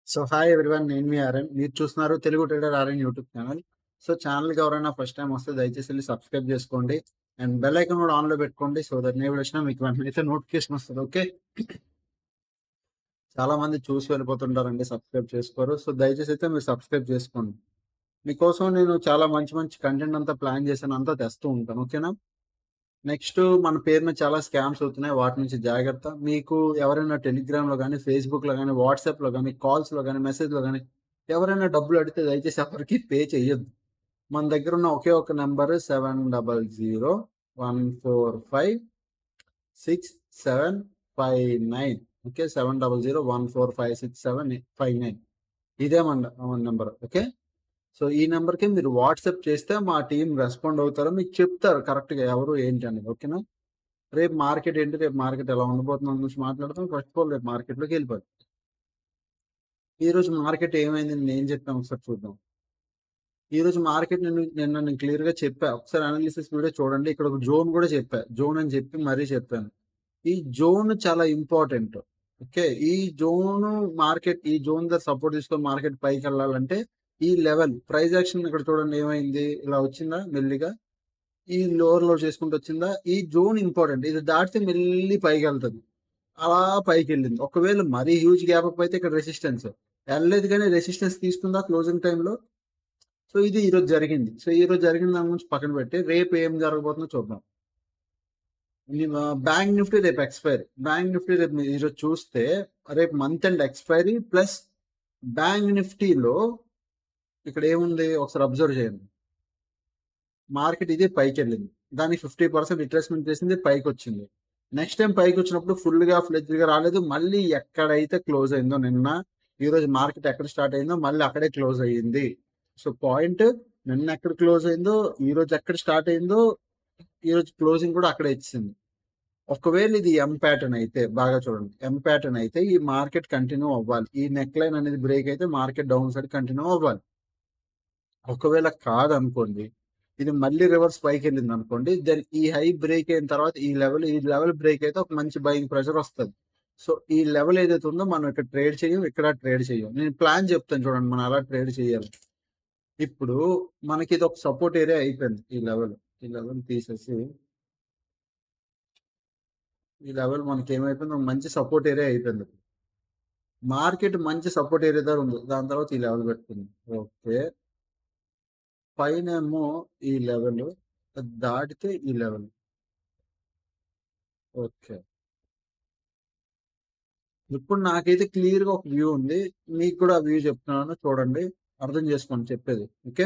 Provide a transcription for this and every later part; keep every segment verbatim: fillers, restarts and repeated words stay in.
So hi everyone, నేను మీ RN. మీరు చూస్తున్నారు Telugu trader RN YouTube channel. So ఛానల్కి ఎవరైనా ఫస్ట్ టైం వస్తే దయచేసి వెళ్ళి సబ్స్క్రైబ్ చేసుకోండి అండ్ బెల్ ఐకాన్ కూడా ఆన్లో పెట్టుకోండి. సో దట్ నేను వచ్చినా మీకు వెంటనే అయితే నోటిఫికేషన్ వస్తుంది. ఓకే, చాలా మంది చూసి వెళ్ళిపోతుంటారండి, సబ్స్క్రైబ్ చేసుకోరు. సో దయచేసి అయితే మీరు సబ్స్క్రైబ్ చేసుకోండి. మీకోసం నేను చాలా మంచి మంచి కంటెంట్ అంతా ప్లాన్ చేశాను, అంతా తెస్తూ ఉంటాను. ఓకేనా. నెక్స్ట్ మన పేరు మీద చాలా స్కామ్స్ అవుతున్నాయి, వాటి నుంచి జాగ్రత్త. మీకు ఎవరైనా టెలిగ్రామ్లో కానీ, ఫేస్బుక్లో కానీ, వాట్సాప్లో కానీ, కాల్స్లో కానీ, మెసేజ్లో కానీ ఎవరైనా డబ్బులు అడిగితే దయచేసి ఎవరికి పే చేయొద్దు. మన దగ్గర ఉన్న ఒకే ఒక number seven double zero one four five six seven five nine okay, seven double zero one four five six seven five nine ఇదే మన మన నెంబర్. ఓకే, సో ఈ నెంబర్కి మీరు వాట్సాప్ చేస్తే మా టీం రెస్పాండ్ అవుతారు, మీకు చెప్తారు కరెక్ట్గా ఎవరు ఏంటి అనేది. ఓకేనా. రేపు మార్కెట్ ఏంటి, రేపు మార్కెట్ ఎలా ఉండబోతుంది అని గురించి మాట్లాడతాం. ఫస్ట్ ఆఫ్ ఆల్ రేపు మార్కెట్లోకి వెళ్ళిపోతాం. ఈ రోజు మార్కెట్ ఏమైంది నేను చెప్పాను, ఒకసారి చూద్దాం. ఈ రోజు మార్కెట్ నేను నిన్న నేను క్లియర్గా చెప్పా, ఒకసారి అనాలిసిస్ వీడియో చూడండి. ఇక్కడ ఒక జోన్ కూడా చెప్పా, జోన్ అని చెప్పి మరీ చెప్పాను. ఈ జోన్ చాలా ఇంపార్టెంట్. ఓకే, ఈ జోన్ మార్కెట్ ఈ జోన్ దగ్గర సపోర్ట్ తీసుకొని మార్కెట్ పైకి వెళ్ళాలంటే ఈ లెవెల్ ప్రైస్ యాక్షన్ ఇక్కడ చూడండి ఏమైంది, ఇలా వచ్చిందా మెల్లిగా, ఈ లోవర్ లో చేసుకుంటూ వచ్చిందా. ఈ జోన్ ఇంపార్టెంట్, ఇది దాటితే మెల్లి పైకి వెళ్తుంది. అలా పైకి వెళ్ళింది. ఒకవేళ మరీ హ్యూజ్ గ్యాప్ అప్ అయితే ఇక్కడ రెసిస్టెన్స్ వెళ్ళలేదు, కానీ రెసిస్టెన్స్ తీసుకుందా క్లోజింగ్ టైంలో. సో ఇది ఈరోజు జరిగింది. సో ఈ రోజు జరిగిన దాని గురించి పక్కన పెట్టి రేపు ఏం జరగబోతుందో చూద్దాం. బ్యాంక్ నిఫ్టీ రేపు ఎక్స్పైరీ. బ్యాంక్ నిఫ్టీ రేపు మీరు ఈరోజు చూస్తే రేపు month and expiry plus bank నిఫ్టీలో ఇక్కడ ఏముంది ఒకసారి అబ్జర్వ్ చేయండి. మార్కెట్ ఇదే పైకి వెళ్ళింది, దానికి ఫిఫ్టీ పర్సెంట్ రిట్రేస్మెంట్ చేసింది, పైకి వచ్చింది. నెక్స్ట్ టైం పైకి వచ్చినప్పుడు ఫుల్గా ఫ్లెజ్గా రాలేదు, మళ్ళీ ఎక్కడైతే క్లోజ్ అయిందో నిన్న, ఈరోజు మార్కెట్ ఎక్కడ స్టార్ట్ అయిందో మళ్ళీ అక్కడే క్లోజ్ అయ్యింది. సో పాయింట్ నిన్న ఎక్కడ క్లోజ్ అయిందో ఈరోజు ఎక్కడ స్టార్ట్ అయిందో ఈరోజు క్లోజింగ్ కూడా అక్కడే ఇచ్చింది. ఒకవేళ ఇది ఎం ప్యాటర్న్ అయితే బాగా చూడండి, ఎం ప్యాటర్న్ అయితే ఈ మార్కెట్ కంటిన్యూ అవ్వాలి. ఈ నెక్ లైన్ అనేది బ్రేక్ అయితే మార్కెట్ డౌన్ సైడ్ కంటిన్యూ అవ్వాలి. ఒకవేళ కాదనుకోండి, ఇది మళ్ళీ రివర్స్ పైకి వెళ్ళింది అనుకోండి, దెన్ ఈ హై బ్రేక్ అయిన తర్వాత ఈ లెవెల్ ఈ లెవెల్ బ్రేక్ అయితే ఒక మంచి బయింగ్ ప్రెషర్ వస్తుంది. సో ఈ లెవెల్ ఏదైతే ఉందో మనం ఇక్కడ ట్రేడ్ చేయం, ఇక్కడ ట్రేడ్ చేయం. నేను ప్లాన్ చెప్తాను చూడండి, మనం అలా ట్రేడ్ చేయాలి. ఇప్పుడు మనకి ఇది ఒక సపోర్ట్ ఏరియా అయిపోయింది. ఈ లెవెల్ ఈ లెవెల్ తీసేసి ఈ లెవెల్ మనకి ఏమైపోయింది, ఒక మంచి సపోర్ట్ ఏరియా అయిపోయింది. మార్కెట్ మంచి సపోర్ట్ ఏరియా దగ్గర ఉంది, దాని తర్వాత ఈ లెవెల్ పెట్టుకుంది. ఓకే, పైన ఏమో ఈ లెవెల్ దాటితే ఈ లెవెల్. ఓకే, ఇప్పుడు నాకైతే క్లియర్ గా ఒక వ్యూ ఉంది, మీకు కూడా ఆ వ్యూ చెప్తున్నాను, చూడండి, అర్థం చేసుకోండి చెప్పేది. Okay,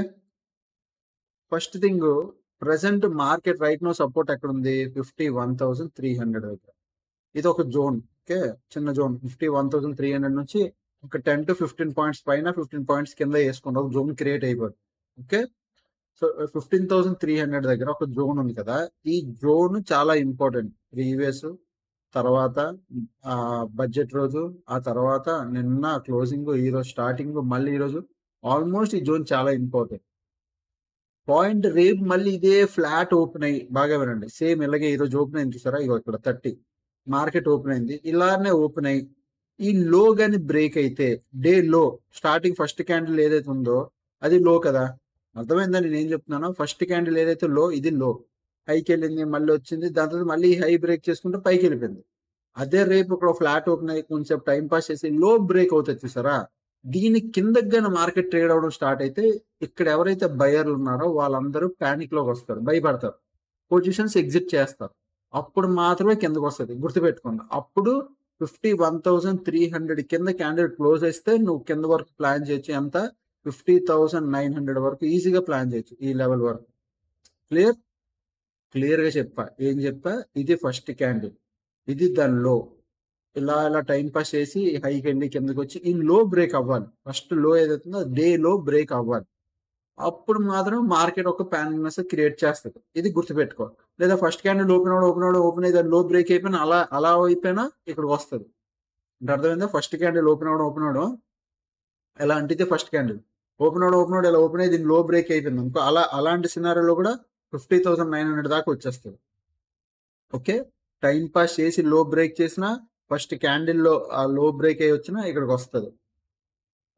first thing, present market right no support ఎక్కడ ఉంది, fifty one thousand three hundred దగ్గర. ఇది ఒక జోన్. ఓకే, చిన్న zone, fifty one thousand three hundred నుంచి ఒక టెన్ టు ఫిఫ్టీన్ పాయింట్స్ పైన, ఫిఫ్టీన్ పాయింట్స్ కింద వేసుకోండి, ఒక జోన్ క్రియేట్ అయిపోతుంది. Okay, so fifteen thousand three hundred దగ్గర ఒక జోన్ ఉంది కదా, ఈ జోన్ చాలా ఇంపార్టెంట్. ప్రీవియస్ తర్వాత బడ్జెట్ రోజు, ఆ తర్వాత నిన్న క్లోజింగ్, ఈ రోజు స్టార్టింగ్, మళ్ళీ ఈరోజు ఆల్మోస్ట్ ఈ జోన్ చాలా ఇంపార్టెంట్ పాయింట్. రేపు మళ్ళీ ఇదే ఫ్లాట్ ఓపెన్ అయ్యి, బాగా వినండి, సేమ్ ఇలాగే ఈరోజు ఓపెన్ అయింది చూసారా, ఇగో ఇక్కడ థర్టీ మార్కెట్ ఓపెన్ అయింది, ఇలానే ఓపెన్ అయ్యి ఈ లో గాని బ్రేక్ అయితే, డే లో స్టార్టింగ్ ఫస్ట్ క్యాండిల్ ఏదైతే ఉందో అది లో కదా, అర్థమైందని నేను చెప్తున్నాను. ఫస్ట్ క్యాండిల్ ఏదైతే లో, ఇది లో, హైకి వెళ్ళింది, మళ్ళీ వచ్చింది, దాని తర్వాత మళ్ళీ హై బ్రేక్ చేసుకుంటే పైకి వెళ్ళిపోయింది. అదే రేపు ఇక్కడ ఫ్లాట్ ఓపెన్ అయ్యి కొంచెం టైం పాస్ చేసి లో బ్రేక్ అవుతుంది చూసారా, దీని కిందకి గానీ మార్కెట్ ట్రేడ్ అవడం స్టార్ట్ అయితే ఇక్కడ ఎవరైతే బయర్లు ఉన్నారో వాళ్ళందరూ ప్యానిక్ లోకి వస్తారు, భయపడతారు, పొజిషన్స్ ఎగ్జిట్ చేస్తారు. అప్పుడు మాత్రమే కిందకు వస్తుంది, గుర్తుపెట్టుకోండి. అప్పుడు fifty one thousand three hundred కింద క్యాండిల్ క్లోజ్ అయితే నువ్వు కింద వరకు ప్లాన్ చేయొచ్చు, ఎంత, ఫిఫ్టీ థౌసండ్ నైన్ హండ్రెడ్ వరకు ఈజీగా ప్లాన్ చేయొచ్చు, ఈ లెవెల్ వరకు. క్లియర్ క్లియర్ గా చెప్పా, ఏం చెప్పా, ఇది ఫస్ట్ క్యాండిల్, ఇది దాని లో, ఇలా ఇలా టైం పాస్ చేసి హైకి వెళ్ళి కిందకి వచ్చి ఈ లో బ్రేక్ అవ్వాలి. ఫస్ట్ లో ఏదైతుందో డే లో బ్రేక్ అవ్వాలి, అప్పుడు మాత్రం మార్కెట్ ఒక ప్యానిక్నెస్ క్రియేట్ చేస్తుంది. ఇది గుర్తుపెట్టుకో. లేదా ఫస్ట్ క్యాండిల్ ఓపెన్ అవడం ఓపెన్ అవడం ఓపెన్ అయ్యి లో బ్రేక్ అయిపోయినా, అలా అలా అయిపోయినా ఇక్కడికి వస్తుంది. అంటే అర్థమైందా, ఫస్ట్ క్యాండిల్ ఓపెన్ అవడం ఓపెన్ అవడం ఎలా అంటే, ఫస్ట్ క్యాండిల్ ఓపెన్ అవడం ఓపెన్ అవడం ఇలా ఓపెన్ అయ్యి దీని లో బ్రేక్ అయిపోయింది అనుకో, అలా అలాంటి సినారీలో కూడా ఫిఫ్టీ థౌసండ్ నైన్ హండ్రెడ్ దాకా వచ్చేస్తుంది. ఓకే, టైం పాస్ చేసి లో బ్రేక్ చేసినా, ఫస్ట్ క్యాండిల్లో ఆ లో బ్రేక్ అయ్యి వచ్చినా ఇక్కడికి వస్తుంది.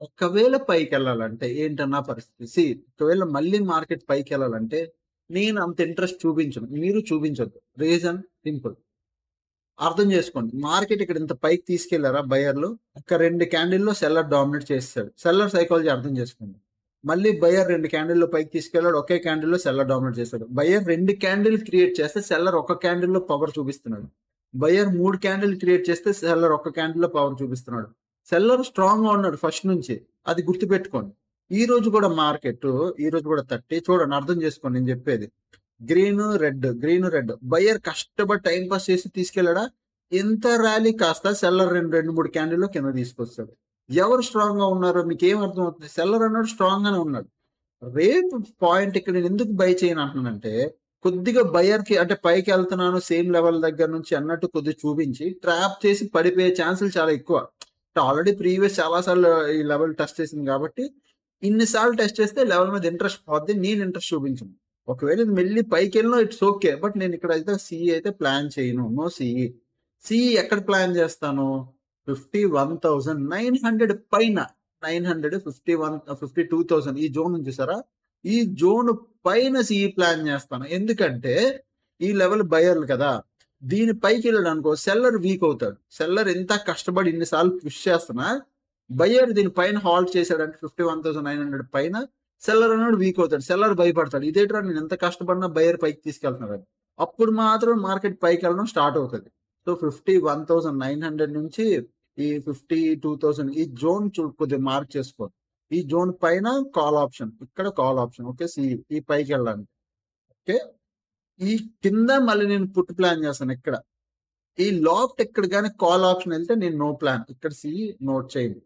ఒకవేళ పైకెళ్ళాలంటే ఏంటన్నా పరిస్థితి? సీ ఒకవేళ మళ్ళీ మార్కెట్ పైకెళ్ళాలంటే నేను అంత ఇంట్రెస్ట్ చూపించను. మీరు చూపించొద్దు. Reason simple. అర్థం చేసుకోండి. మార్కెట్ ఇక్కడ ఇంత పైకి తీసుకెళ్లారా బయర్లు? ఒక రెండు క్యాండిల్‌లో సెల్లర్ డామినేట్ చేసేసాడు. సెల్లర్ సైకాలజీ అర్థం చేసుకోండి. మళ్ళీ బయర్ రెండు క్యాండిల్‌లో పైకి తీసుకెళ్ళాడు. ఒకే క్యాండిల్‌లో సెల్లర్ డామినేట్ చేశాడు. బయర్ రెండు క్యాండిల్ క్రియేట్ చేస్తే సెల్లర్ ఒక క్యాండిల్‌లో పవర్ చూపిస్తున్నాడు. బయర్ మూడు క్యాండిల్ క్రియేట్ చేస్తే సెల్లర్ ఒక క్యాండిల్‌లో పవర్ చూపిస్తున్నాడు. సెల్లర్ స్ట్రాంగ్‌గా ఉన్నాడు ఫస్ట్ నుంచి. అది గుర్తుపెట్టుకోండి. ఈ రోజు కూడా మార్కెట్ ఈ రోజు కూడా ముప్పై చూడండి అర్థం చేసుకోండి నేను చెప్పేది. Green, red, green, red. Buyer కష్టపడి టైం పాస్ చేసి తీసుకెళ్ళాడా? ఎంత ర్యాలీ కాస్త సెల్లర్ రెండు రెండు మూడు క్యాండిల్‌లో కింద తీసుకొస్తాడు. ఎవరు స్ట్రాంగ్‌గా ఉన్నారో మీకేం అర్థమవుతుంది? సెల్లర్ అన్నాడు స్ట్రాంగ్‌గానే ఉన్నాడు. రేపు పాయింట్ ఇక్కడ నేను ఎందుకు బై చేయను అంటున్నానంటే, కొద్దిగా బయర్‌కి అంటే పైకెళ్తున్నాను సేమ్ లెవెల్ దగ్గర నుంచి అన్నట్టు కొద్దిగా చూపించి ట్రాప్ చేసి పడిపోయే ఛాన్సులు చాలా ఎక్కువ. ఆల్రెడీ ప్రీవియస్ చాలా సార్లు ఈ లెవెల్ టెస్ట్ చేసింది కాబట్టి, ఇన్ని సార్లు టెస్ట్ చేస్తే లెవెల్ మీద ఇంట్రెస్ట్ పోద్ది. నేను ఇంట్రెస్ట్ చూపించను. ఒకవేళ ఇది మళ్ళీ పైకెళ్ళినా ఇట్స్ ఓకే. బట్ నేను ఇక్కడ అయితే సీఈ అయితే ప్లాన్ చేయను. No CE. సీఈ ఎక్కడ ప్లాన్ చేస్తాను? Fifty one thousand nine hundred పైన nine hundred fifty one fifty two thousand ఈ జోన్ ఉంది చూసారా? ఈ జోన్ పైన సీఈ ప్లాన్ చేస్తాను. ఎందుకంటే ఈ లెవెల్ బయర్లు కదా! దీని పైకి వెళ్ళాడు అనుకో సెల్లర్ వీక్ అవుతాడు. సెల్లర్ ఎంత కష్టపడి ఇన్నిసార్లు పుష్ చేస్తున్నా బయర్ దీని పైన హాల్ట్ చేశాడంటే fifty one thousand nine hundred పైన సెల్లర్ అన్నాడు వీక్ అవుతాడు. సెల్లర్ భయపడతాడు. ఇదేట్రా నేను ఎంత కష్టపడినా బయర్ పైకి తీసుకెళ్తున్నాడు. అప్పుడు మాత్రం మార్కెట్ పైకి వెళ్ళడం స్టార్ట్ అవుతుంది. So fifty one thousand nine hundred నుంచి ఈ ఫిఫ్టీ టూ థౌసండ్ ఈ జోన్ చూ కొద్దిగా మార్క్ చేసుకో. ఈ జోన్ పైన కాల్ ఆప్షన్, ఇక్కడ call option. Okay, CE పైకి వెళ్ళడానికి. ఓకే, ఈ కింద మళ్ళీ నేను పుట్ ప్లాన్ చేస్తాను. ఇక్కడ ఈ లాఫ్ట్ ఎక్కడ కానీ కాల్ ఆప్షన్ వెళ్తే నేను నో ప్లాన్. ఇక్కడ సి నోట్ చేయండి.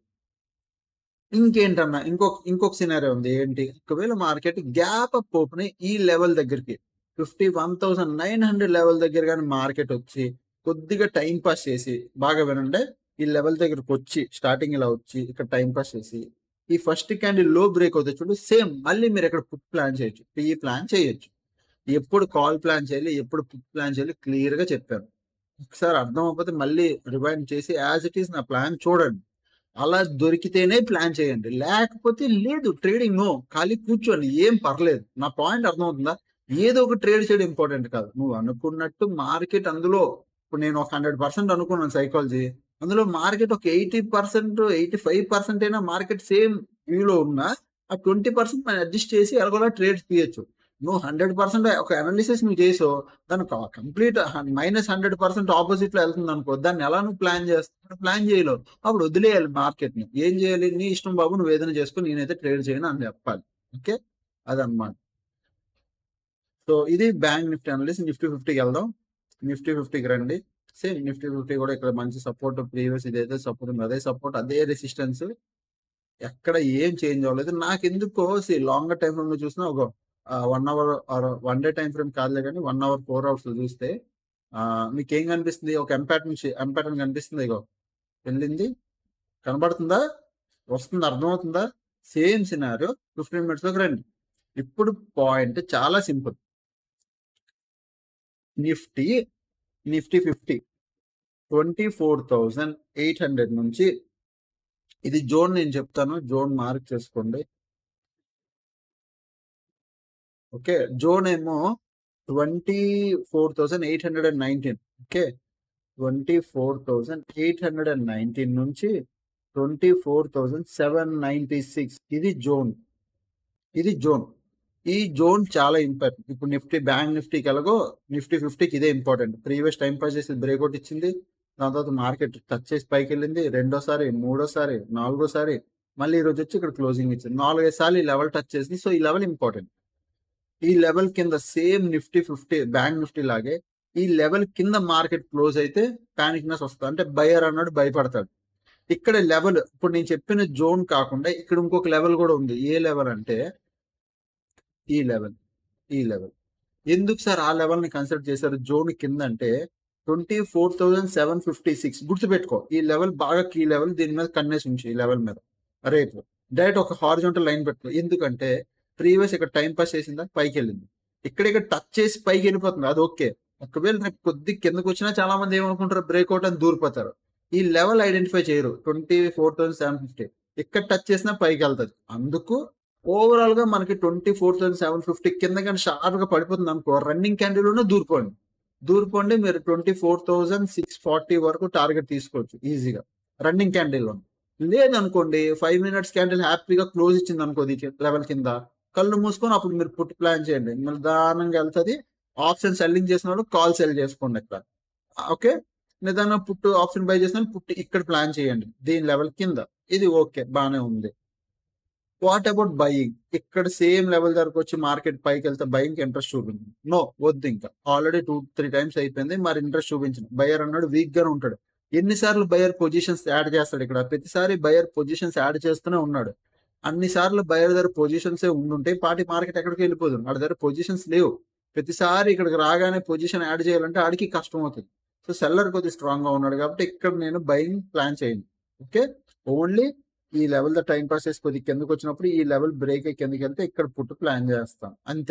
ఇంకేంటన్నా ఇంకొక ఇంకొక సినారియో ఉంది. ఏంటి? ఒకవేళ మార్కెట్ గ్యాప్ అప్ ఓపెన్ ఈ లెవెల్ దగ్గరికి fifty one thousand nine hundred level దగ్గర కానీ మార్కెట్ వచ్చి కొద్దిగా టైం పాస్ చేసి బాగా వినండి, ఈ లెవెల్ దగ్గరకు వచ్చి స్టార్టింగ్ ఇలా వచ్చి ఇక్కడ టైం పాస్ చేసి ఈ ఫస్ట్ క్యాండిల్ లో బ్రేక్ అవుతుంది చూడు, సేమ్ మళ్ళీ మీరు ఇక్కడ పుట్ ప్లాన్ చేయొచ్చు, పిఈ ప్లాన్ చేయొచ్చు. ఎప్పుడు కాల్ ప్లాన్ చేయాలి, ఎప్పుడు పుట్ ప్లాన్ చేయాలి క్లియర్ గా చెప్పాను. ఒకసారి అర్థం అవ్వకపోతే మళ్ళీ రివైండ్ చేసి యాజ్ ఇట్ ఈస్ నా ప్లాన్ చూడండి. అలా దొరికితేనే ప్లాన్ చేయండి, లేకపోతే లేదు. ట్రేడింగ్ నో, ఖాళీ కూర్చోండి, ఏం పర్లేదు. నా పాయింట్ అర్థమవుతుందా? ఏదో ఒక ట్రేడ్ చేయడం ఇంపార్టెంట్ కాదు. నువ్వు అనుకున్నట్టు మార్కెట్ అందులో ఇప్పుడు నేను ఒక హండ్రెడ్ పర్సెంట్ అనుకున్నాను సైకాలజీ, అందులో మార్కెట్ ఒక eighty percent eighty five percent అయినా మార్కెట్ సేమ్ వ్యూలో ఉన్నా ఆ ట్వంటీ పర్సెంట్ మనం అడ్జస్ట్ చేసి ఎలాగోలా ట్రేడ్స్ తీయచ్చు. నువ్వు హండ్రెడ్ పర్సెంట్ ఒక అనాలిసిస్ నువ్వు చేసో దాని complete minus hundred percent opposite లో వెళ్తుంది అనుకో, దాన్ని ఎలా నువ్వు ప్లాన్ చేస్తావు? ప్లాన్ చేయలేవు. అప్పుడు వదిలేయాలి మార్కెట్ ని. ఏం చేయాలి? నీ ఇష్టం బాబు, నువ్వు ఏదైనా చేసుకుని నేనైతే ట్రేడ్ చేయను అని చెప్పాలి. ఓకే, అదనమాట. సో ఇది బ్యాంక్ నిఫ్టీ అనాలిసిస్. నిఫ్టీ ఫిఫ్టీకి వెళ్దాం. నిఫ్టీ ఫిఫ్టీకి రండి. సేమ్ నిఫ్టీ ఫిఫ్టీ కూడా ఇక్కడ మంచి సపోర్ట్, ప్రీవియస్ ఇదైతే సపోర్ట్ ఉంది, అదే సపోర్ట్, అదే రెసిస్టెన్స్, ఎక్కడ ఏం చేంజ్ అవ్వలేదు. నాకు ఎందుకో లాంగర్ టైం ఫ్రేమ్ లో చూసినా ఒక one hour one day time frame కాదులే కానీ వన్ అవర్ ఫోర్ అవర్స్ లో చూస్తే మీకు ఏం కనిపిస్తుంది? ఒక ఎంపాటర్న్ ఎంపాటర్న్ కనిపిస్తుంది. ఇగో వెళ్ళింది, కనబడుతుందా? వస్తుంది, అర్థమవుతుందా? సేమ్ సినారియో ఫిఫ్టీన్ మినిట్స్ లోకి రండి. ఇప్పుడు పాయింట్ చాలా simple. Nifty Nifty fifty twenty four thousand eight hundred నుంచి ఇది జోన్, నేను చెప్తాను, జోన్ మార్క్ చేసుకోండి. ఓకే, జోన్ ఏమో twenty four thousand eight hundred and nineteen. Okay, twenty four thousand eight hundred and nineteen నుంచి twenty four thousand seven ninety six ఇది zone. ఇది zone. ఈ జోన్ చాలా ఇంపార్టెంట్. ఇప్పుడు నిఫ్టీ బ్యాంక్ నిఫ్టీకి ఎలాగో నిఫ్టీ ఫిఫ్టీకి ఇదే ఇంపార్టెంట్. ప్రీవియస్ టైం పాస్ చేసి బ్రేక్అవుట్ ఇచ్చింది, దాని తర్వాత మార్కెట్ టచ్ చేసి పైకి వెళ్ళింది, రెండోసారి, మూడోసారి, నాలుగోసారి, మళ్ళీ ఈ రోజు వచ్చి ఇక్కడ క్లోజింగ్ ఇచ్చింది. నాలుగైదు సార్లు ఈ లెవెల్ టచ్ చేసింది. సో ఈ లెవెల్ ఇంపార్టెంట్. ఈ లెవెల్ కింద same Nifty fifty bank Nifty లాగే ఈ లెవెల్ కింద మార్కెట్ క్లోజ్ అయితే పానిక్నెస్ వస్తుంది. అంటే బయర్ అన్నాడు భయపడతాడు. ఇక్కడ లెవెల్ ఇప్పుడు నేను చెప్పిన జోన్ కాకుండా ఇక్కడ ఇంకొక లెవెల్ కూడా ఉంది. ఏ లెవెల్ అంటే ఈ లెవెల్. ఈ లెవెల్ ఎందుకు సార్ ఆ లెవెల్ ని కన్సిడర్ చేశారు జోన్ కింద అంటే twenty four thousand seven fifty six గుర్తుపెట్టుకో. ఈ లెవెల్ బాగా కీ లెవెల్. దీని మీద కన్నేసి ఉంచి ఈ లెవెల్ మీద రేపు డైరెక్ట్ ఒక హారిజాంటల్ లైన్ పెట్టుకో. ఎందుకంటే ప్రీవియస్ ఇక్కడ టైం పాస్ చేసిందా పైకి వెళ్ళింది, ఇక్కడ ఇక్కడ టచ్ చేసి పైకి వెళ్ళిపోతుంది, అది ఓకే. ఒకవేళ రేపు కొద్ది కిందకు వచ్చినా చాలా మంది ఏమనుకుంటారు బ్రేక్అవుట్ అని దూరిపోతారు. ఈ లెవెల్ ఐడెంటిఫై చేయరు. Twenty four thousand seven fifty ఇక్కడ టచ్ చేసినా పైకి వెళ్తుంది. అందుకు ఓవరాల్ గా మనకి twenty four thousand seven fifty కింద కానీ షార్ప్ గా పడిపోతుంది అనుకో, రన్నింగ్ క్యాండిల్ ఉన్న దూరుకోండి దూరుకోండి మీరు twenty four thousand six forty వరకు టార్గెట్ తీసుకోవచ్చు ఈజీగా రన్నింగ్ క్యాండిల్ లో. లేదనుకోండి ఫైవ్ మినిట్స్ క్యాండిల్ హ్యాపీగా క్లోజ్ ఇచ్చింది అనుకో లెవెల్ కింద, కళ్ళు మూసుకొని అప్పుడు మీరు పుట్ ప్లాన్ చేయండి, నిదానంగా వెళ్తుంది. ఆప్షన్ సెల్లింగ్ చేసిన వాళ్ళు కాల్ సెల్ చేసుకోండి ఇక్కడ. ఓకే, నిదానం పుట్టు ఆప్షన్ బై చేసిన పుట్టి ఇక్కడ ప్లాన్ చేయండి దీని లెవెల్ కింద. ఇది ఓకే, బాగానే ఉంది. What about buying? ఇక్కడ సేమ్ లెవెల్ దగ్గరకు వచ్చి మార్కెట్ పైకి వెళ్తే బయింగ్ ఇంట్రెస్ట్ చూపించింది. నో, వద్దు, ఇంకా ఆల్రెడీ టూ త్రీ టైమ్స్ అయిపోయింది, మరి ఇంట్రెస్ట్ చూపించింది. బయర్ అన్నాడు వీక్ గానే ఉంటాడు. ఎన్నిసార్లు బయర్ పొజిషన్స్ యాడ్ చేస్తాడు ఇక్కడ? ప్రతిసారి బయర్ పొజిషన్స్ యాడ్ చేస్తూనే ఉన్నాడు. అన్ని సార్లు బయర్ దగ్గర పొజిషన్స్ ఉండుంటే పాటి మార్కెట్ ఎక్కడికి వెళ్ళిపోదు. వాడి దగ్గర పొజిషన్స్ లేవు. ప్రతిసారి ఇక్కడికి రాగానే పొజిషన్ యాడ్ చేయాలంటే ఆడికి కష్టం అవుతుంది. సో సెల్లర్ కొద్దిగా స్ట్రాంగ్ గా ఉన్నాడు కాబట్టి ఇక్కడ నేను బయింగ్ ప్లాన్ చేయను. ఓకే, ఓన్లీ ఈ లెవెల్ ద టైం పాస్ చేసి కొద్దిగా కిందకి వచ్చినప్పుడు ఈ లెవెల్ బ్రేక్ అయ్యి కిందకి వెళ్తే ఇక్కడ పుట్టు ప్లాన్ చేస్తాం అంతే.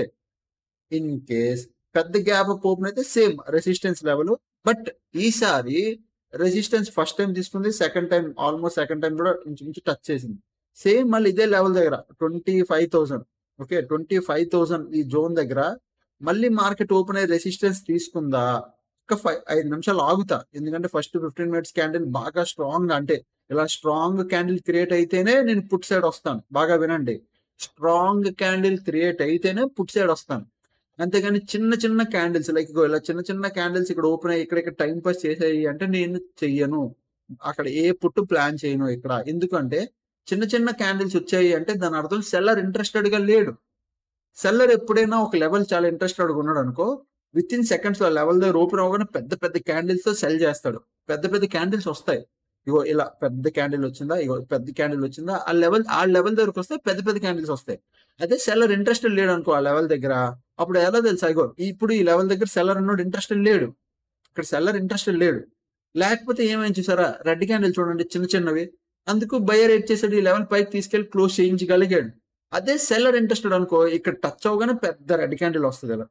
ఇన్ కేస్ పెద్ద గ్యాప్ ఓపెన్ అయితే సేమ్ రెసిస్టెన్స్ లెవెల్, బట్ ఈసారి రెసిస్టెన్స్ ఫస్ట్ టైం తీసుకుంది, second time almost second time కూడా ఇంచుమించు టచ్ చేసింది. సేమ్ మళ్ళీ ఇదే లెవెల్ దగ్గర twenty five thousand okay twenty five thousand ఈ జోన్ దగ్గర మళ్ళీ మార్కెట్ ఓపెన్ అయ్యి రెసిస్టెన్స్ తీసుకుందా, ఒక ఫైవ్ ఐదు నిమిషాలు ఆగుతా. ఎందుకంటే ఫస్ట్ ఫిఫ్టీన్ మినిట్స్ క్యాండిల్ బాగా స్ట్రాంగ్, అంటే ఇలా స్ట్రాంగ్ క్యాండిల్ క్రియేట్ అయితేనే నేను పుట్ సైడ్ వస్తాను. బాగా వినండి, స్ట్రాంగ్ క్యాండిల్ క్రియేట్ అయితేనే పుట్ సైడ్ వస్తాను. అంతేగాని చిన్న చిన్న క్యాండిల్స్ లైక్ ఇలా చిన్న చిన్న క్యాండిల్స్ ఇక్కడ ఓపెన్ అయ్యి ఇక్కడ ఇక్కడ టైం పాస్ చేసేయి అంటే నేను చెయ్యను. అక్కడ ఏ పుట్టు ప్లాన్ చేయను ఇక్కడ. ఎందుకంటే చిన్న చిన్న క్యాండిల్స్ వచ్చాయి అంటే దాని అర్థం సెల్లర్ ఇంట్రెస్టెడ్ గా లేడు. సెల్లర్ ఎప్పుడైనా ఒక లెవెల్ చాలా ఇంట్రెస్టెడ్ గా ఉన్నాడు అనుకో, విత్ ఇన్ సెకండ్స్ లో లెవెల్ దగ్గర ఓపెన్ అవ్వగానే పెద్ద పెద్ద క్యాండిల్స్ తో సెల్ చేస్తాడు. పెద్ద పెద్ద క్యాండిల్స్ వస్తాయి, ఇగో ఇలా పెద్ద క్యాండిల్ వచ్చిందా, ఇగో పెద్ద క్యాండిల్ వచ్చిందా, ఆ లెవెల్ ఆ లెవెల్ దగ్గరకు వస్తే పెద్ద పెద్ద క్యాండిల్స్ వస్తాయి. అదే సెల్లర్ ఇంట్రెస్టెడ్ లేడు అనుకో ఆ లెవెల్ దగ్గర, అప్పుడు ఎలా తెలుసా, ఇగో ఇప్పుడు ఈ లెవెల్ దగ్గర సెల్లర్ అన్నోడు ఇంట్రెస్టెడ్ లేడు. ఇక్కడ సెల్లర్ ఇంట్రెస్టెడ్ లేడు. లేకపోతే ఏమైంది చూసారా, రెడ్ క్యాండిల్ చూడండి చిన్న చిన్నవి, అందుకు బయర్ ఏడ్ చేసాడు, ఈ లెవెల్ పైకి తీసుకెళ్లి క్లోజ్ చేయించగలిగాడు. అదే సెల్లర్ ఇంట్రెస్టెడ్ అనుకో ఇక్కడ టచ్ అవగానే పెద్ద రెడ్ క్యాండిల్ వస్తుంది ఇలా.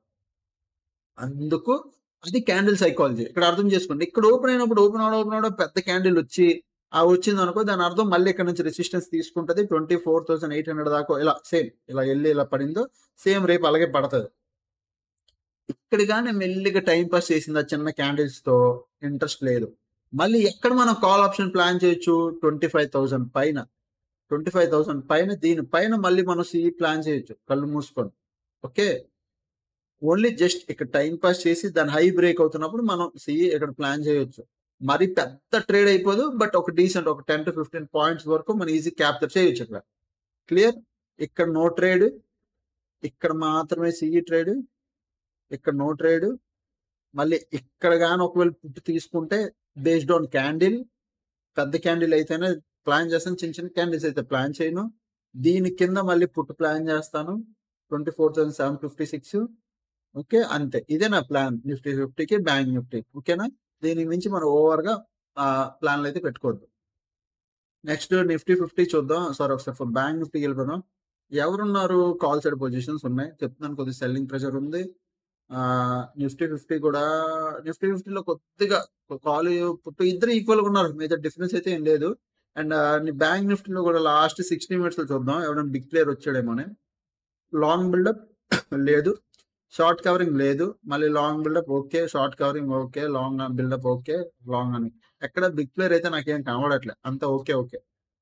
అందుకు అది క్యాండిల్ సైకాలజీ ఇక్కడ అర్థం చేసుకోండి. ఇక్కడ ఓపెన్ అయినప్పుడు ఓపెన్ అవడం ఓపెన్ అవడం పెద్ద క్యాండిల్ వచ్చి ఆ వచ్చింది అనుకో, దాని అర్థం మళ్ళీ ఇక్కడ నుంచి రెసిస్టెన్స్ తీసుకుంటది twenty four thousand eight hundred దాకా. ఇలా సేమ్ ఇలా వెళ్ళి ఇలా పడిందో సేమ్ రేపు అలాగే పడుతుంది. ఇక్కడ కానీ మెల్లిగా టైం పాస్ చేసింది ఆ చిన్న క్యాండిల్స్ తో, ఇంట్రెస్ట్ లేదు. మళ్ళీ ఎక్కడ మనం కాల్ ఆప్షన్ ప్లాన్ చేయొచ్చు, ట్వంటీ ఫైవ్ థౌసండ్ పైన ట్వంటీ ఫైవ్ థౌసండ్ పైన దీని పైన మళ్ళీ మనం సి ప్లాన్ చేయొచ్చు కళ్ళు మూసుకొని. ఓకే, ఓన్లీ జస్ట్ ఇక్కడ టైం పాస్ చేసి దాని హై బ్రేక్ అవుతున్నప్పుడు మనం సి ఇక్కడ ప్లాన్ చేయొచ్చు. మరి పెద్ద ట్రేడ్ అయిపోదు, బట్ ఒక డీసెంట్ ఒక టెన్ టు ఫిఫ్టీన్ పాయింట్స్ వరకు మనం ఈజీ క్యాప్చర్ చేయొచ్చు ఇక్కడ. క్లియర్? ఇక్కడ నో ట్రేడ్, ఇక్కడ మాత్రమే సిఈ ట్రేడ్, ఇక్కడ నో ట్రేడ్. మళ్ళీ ఇక్కడ కానీ ఒకవేళ పుట్టు తీసుకుంటే బేస్డ్ ఆన్ క్యాండిల్, పెద్ద క్యాండిల్ అయితేనే ప్లాన్ చేస్తాను, చిన్న చిన్న క్యాండిల్స్ అయితే ప్లాన్ చేయను. దీని కింద మళ్ళీ పుట్టు ప్లాన్ చేస్తాను twenty four thousand seven fifty six okay అంతే. ఇదే నా ప్లాన్ నిఫ్టీ ఫిఫ్టీకి బ్యాంక్ నిఫ్టీ. ఓకేనా, దీనికి మించి మనం ఓవర్ గా ప్లాన్లు అయితే పెట్టుకోవద్దు. నెక్స్ట్ నిఫ్టీ ఫిఫ్టీ చూద్దాం. సారీ ఒకసారి బ్యాంక్ నిఫ్టీకి వెళ్ళిపోదాం. ఎవరున్నారు? కాల్ సైడ్ పొజిషన్స్ ఉన్నాయి చెప్తున్నాను, కొద్దిగా సెల్లింగ్ ప్రెషర్ ఉంది. ఆ నిఫ్టీ ఫిఫ్టీ కూడా నిఫ్టీ ఫిఫ్టీలో కొద్దిగా కాల్ పుట్టు ఇద్దరు ఈక్వల్ గా ఉన్నారు, మేజర్ డిఫరెన్స్ అయితే ఏం లేదు. అండ్ బ్యాంక్ నిఫ్టీలో కూడా లాస్ట్ సిక్స్టీ మినిట్స్ లో చూద్దాం ఎవరైనా బిగ్ ప్లేయర్ వచ్చాడేమో. లాంగ్ బిల్డప్ లేదు, షార్ట్ కవరింగ్ లేదు, మళ్ళీ long buildup okay, short covering okay, long buildup okay, long అని ఎక్కడ బిగ్ ప్లేయర్ అయితే నాకేం కనబడట్లే, అంత ఓకే ఓకే.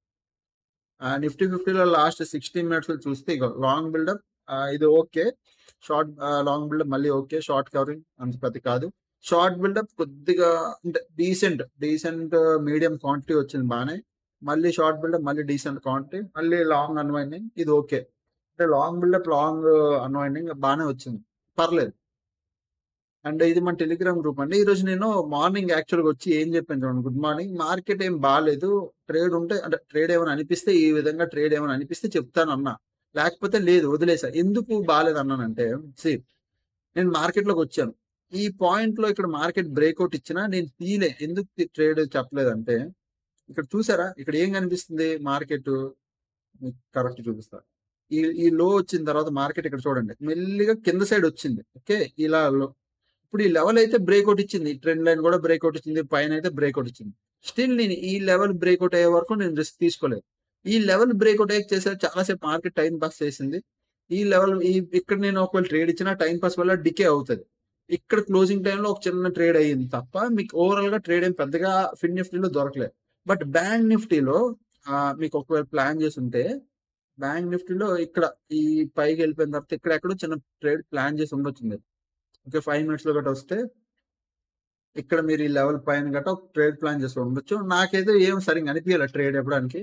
నిఫ్టీ ఫిఫ్టీలో లాస్ట్ సిక్స్టీ మినిట్స్ లో చూస్తే ఇక లాంగ్ బిల్డప్ ఇది ఓకే, షార్ట్ లాంగ్ బిల్డప్ మళ్ళీ ఓకే, షార్ట్ కవరింగ్ అంత పెద్ద కాదు, షార్ట్ బిల్డప్ కొద్దిగా అంటే డీసెంట్ డీసెంట్ మీడియం క్వాంటిటీ వచ్చింది బాగానే, మళ్ళీ షార్ట్ బిల్డప్ మళ్ళీ డీసెంట్ క్వాంటిటీ, మళ్ళీ లాంగ్ అన్వైండింగ్ ఇది ఓకే. అంటే లాంగ్ బిల్డప్ లాంగ్ అన్వైండింగ్ బాగానే వచ్చింది, పర్లేదు. అండ్ ఇది మన టెలిగ్రామ్ గ్రూప్ అండి. ఈ రోజు నేను మార్నింగ్ యాక్చువల్గా వచ్చి ఏం చెప్పాను చూడండి, గుడ్ మార్నింగ్, మార్కెట్ ఏం బాగాలేదు, ట్రేడ్ ఉంటే అంటే ట్రేడ్ ఏమైనా అనిపిస్తే ఈ విధంగా ట్రేడ్ ఏమైనా అనిపిస్తే చెప్తాను అన్నా, లేకపోతే లేదు వదిలేసా. ఎందుకు బాగాలేదు అన్నానంటే, సి నేను మార్కెట్లోకి వచ్చాను, ఈ పాయింట్ లో ఇక్కడ మార్కెట్ బ్రేక్అవుట్ ఇచ్చినా నేను తీలే, ఎందుకు ట్రేడ్ చెప్పలేదంటే ఇక్కడ చూసారా, ఇక్కడ ఏం కనిపిస్తుంది మార్కెట్, కరెక్ట్ చూపిస్తా. ఈ ఈ లో వచ్చిన తర్వాత మార్కెట్ ఇక్కడ చూడండి మెల్లిగా కింద సైడ్ వచ్చింది. ఓకే, ఇలా లో ఇప్పుడు ఈ లెవెల్ అయితే బ్రేక్అవుట్ ఇచ్చింది, ట్రెండ్ లైన్ కూడా బ్రేక్అవుట్ ఇచ్చింది, పైన అయితే బ్రేక్అవుట్ ఇచ్చింది. స్టిల్ నేను ఈ లెవెల్ బ్రేక్అవుట్ అయ్యే వరకు నేను రిస్క్ తీసుకోలేదు. ఈ లెవెల్ బ్రేక్అవుట్ అయ్యాక చేశారు చాలా సేపు మార్కెట్ టైం పాస్ చేసింది. ఈ లెవెల్ ఈ ఇక్కడ నేను ఒకవేళ ట్రేడ్ ఇచ్చినా టైం పాస్ వల్ల డికే అవుతది. ఇక్కడ క్లోజింగ్ టైమ్‌లో ఒక చిన్న ట్రేడ్ అయ్యింది తప్ప మీకు ఓవరాల్‌గా ట్రేడ్ ఏం పెద్దగా ఫిన్ నిఫ్టీలో దొరకలేదు. బట్ బ్యాంక్ నిఫ్టీలో ఆహ్, మీకు ఒకవేళ ప్లాన్ చేసుంటే బ్యాంక్ నిఫ్టీలో ఇక్కడ ఈ పైకి వెళ్ళిపోయిన తర్వాత ఇక్కడ ఎక్కడో చిన్న ట్రేడ్ ప్లాన్ చేసి ఉండొచ్చు మీరు. ఓకే. ఐదు మినిట్స్‌లో గట్టా వస్తే ఇక్కడ మీరు ఈ లెవెల్ పైన గట్టా ఒక ట్రేడ్ ప్లాన్ చేసి ఉండొచ్చు. నాకైతే ఏం సరిగ్గా అనిపియలే ట్రేడ్ ఇవ్వడానికి.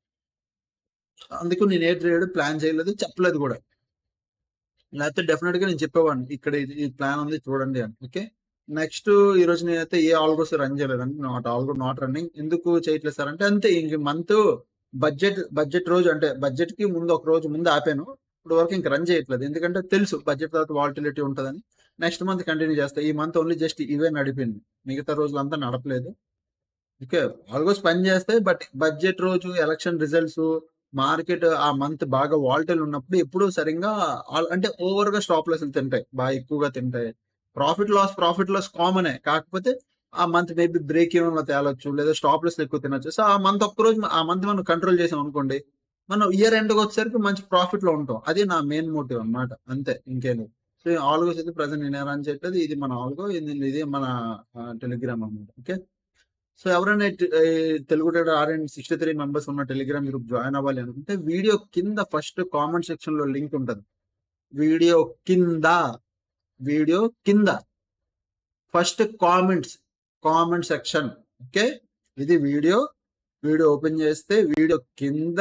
అందుకు నేను ఏ ట్రేడ్ ప్లాన్ చేయలేదు. చెప్పలేదు గూడా. లేకపోతే డెఫినిట్‌గా నేను చెప్పేవాడిని. ఇక్కడ ఇది ఈ ప్లాన్ ఉంది చూడండి అని. ఓకే. నెక్స్ట్ ఈరోజు నేనైతే ఏ ఆల్గోస్ రన్ చేయలేదండి. Not algo not running. ఎందుకు చేయట్లేదు సార్ అంటే అంతే ఇంక మంత్ బడ్జెట్ బడ్జెట్ రోజు అంటే బడ్జెట్‌కి ముందు ఒక రోజు ముందు ఆపాను. ఇప్పటి వరకు ఇంక రన్ చేయట్లేదు. ఎందుకంటే తెలుసు బడ్జెట్ తర్వాత వాలటిలిటీ ఉంటదని. నెక్స్ట్ మంత్ కంటిన్యూ చేస్తా. ఈ మంత్ ఓన్లీ జస్ట్ ఇవే నడిపింది. మిగతా రోజులంతా నడపలేదు. ఓకే. ఆల్గోస్ పని చేస్తాయి. బట్ బడ్జెట్ రోజు ఎలక్షన్ రిజల్ట్స్ మార్కెట్ ఆ మంత్ బాగా వాలటైల్ ఉన్నప్పుడు ఎప్పుడు సరింగా ఆల్ అంటే ఓవర్‌గా స్టాప్ లాస్‌లు తింటాయి. బాగా ఎక్కువగా తింటాయి. ప్రాఫిట్ లాస్, ప్రాఫిట్ లాస్ కామనే. కాకపోతే ఆ మంత్ మేబీ బ్రేక్ ఈవెన్‌లో తేలొచ్చు. లేదా స్టాప్ లాస్‌లు ఎక్కువ తినొచ్చు. సో, ఆ మంత్ ఒక్కరోజు ఆ మంత్ మనం కంట్రోల్ చేసామనుకోండి. మనం ఇయర్ ఎండ్‌కొచ్చేసరికి మంచి ప్రాఫిట్‌లో ఉంటాం. అది నా మెయిన్ మోటివ్ అన్నమాట. అంతే ఇంకేం లేదు. సో, ఆల్గోస్ అయితే ప్రెజెంట్ నేను రన్ చేయట్లేదు. ఇది మన ఆల్గో. ఇది ఇది మన ఆహ్, టెలిగ్రామ్ అన్నమాట. ఓకే. సో, ఎవరైనా ట్ ఈ Telugu trader R and sixty three members ఉన్న టెలిగ్రామ్ గ్రూప్ జాయిన్ అవ్వాలి అనుకుంటే వీడియో కింద ఫస్ట్ కామెంట్ సెక్షన్‌లో లింక్ ఉంటది. వీడియో కింద, వీడియో కింద first comments, comment section. Okay. ఇది వీడియో. వీడియో ఓపెన్ చేస్తే వీడియో కింద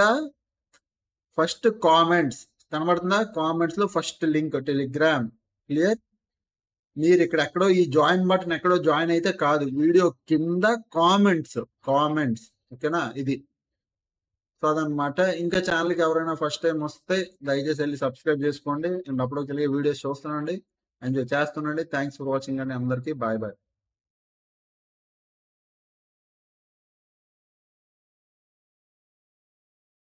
ఫస్ట్ కామెంట్స్ కనబడుతుందా? కామెంట్స్‌లో ఫస్ట్ లింక్ టెలిగ్రామ్. క్లియర్? మీరిక్కడ ఎక్కడో ఈ జాయిన్ బటన్ ఎక్కడో జాయిన్ అయితే కాదు. వీడియో కింద కామెంట్స్, కామెంట్స్. ఓకేనా? ఇది. సో, అదనమాట. ఇంకా ఛానెల్‌కి ఎవరైనా ఫస్ట్ టైమ్ వస్తే దయచేసి ఎళ్లి సబ్స్క్రైబ్ చేసుకోండి. అండ్ అప్పుడొకలిగే వీడియోస్ చూస్తుండండి. ఎంజాయ్ చేస్తుండండి. థాంక్స్ ఫర్ వాచింగ్ అండి అందరికి. Bye bye.